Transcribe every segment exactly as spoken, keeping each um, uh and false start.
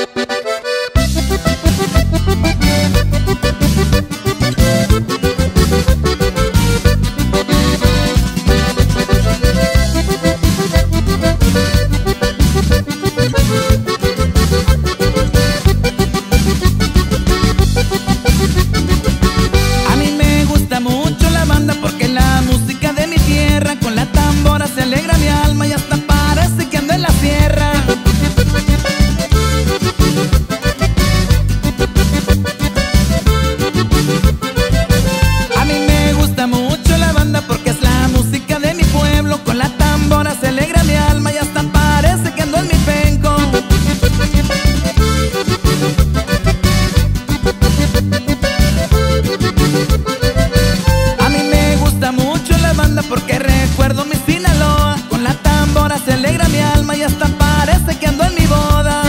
Porque recuerdo mi Sinaloa, con la tambora se alegra mi alma y hasta parece que ando en mi boda.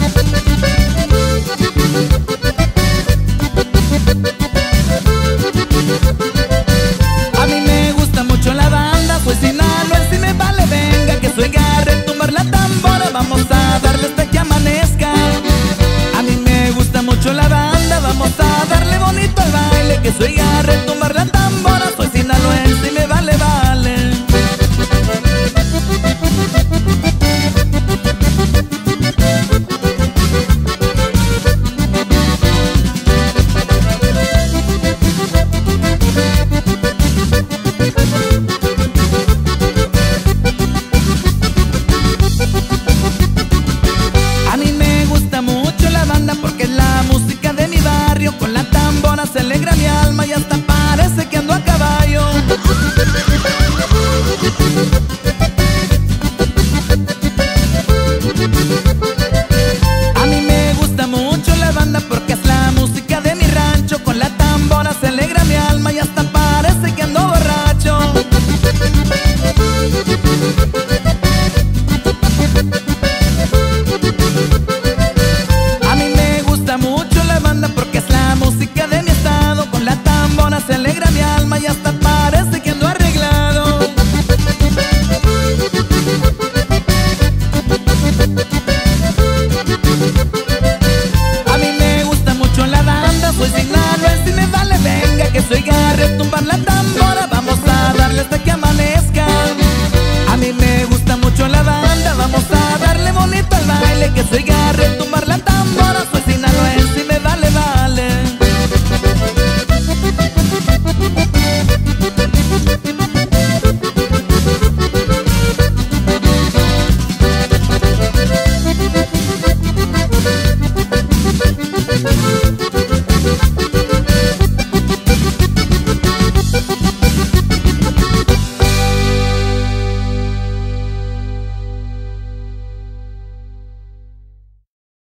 A mí me gusta mucho la banda, soy sinaloense y me vale venga, que soy Garret, tumbar la tambora, vamos a darle hasta que amanezca. A mí me gusta mucho la banda, vamos a darle bonito al baile, que soy Garret, tumbar la tambora, soy sinaloense y me vale vale. A mí me gusta mucho la banda porque es la música de mi barrio, con la tambora se alegra mi alma y hasta parece que ando a caballo. A mí me gusta mucho la banda porque es la música de mi rancho, con la tambora se alegra mi alma y hasta parece que ando borracho. A mí me gusta mucho la banda porque es la música de mi estado, con la tambora se alegra mi alma y hasta parece que ando arreglado. A mí me gusta mucho la banda, soy sinaloense y me vale venga, que soy Garret, tumbar la tambora, vamos a darle hasta que amanezca. A mí me gusta mucho la banda, vamos a darle bonito al baile, que soy Garret, tumbar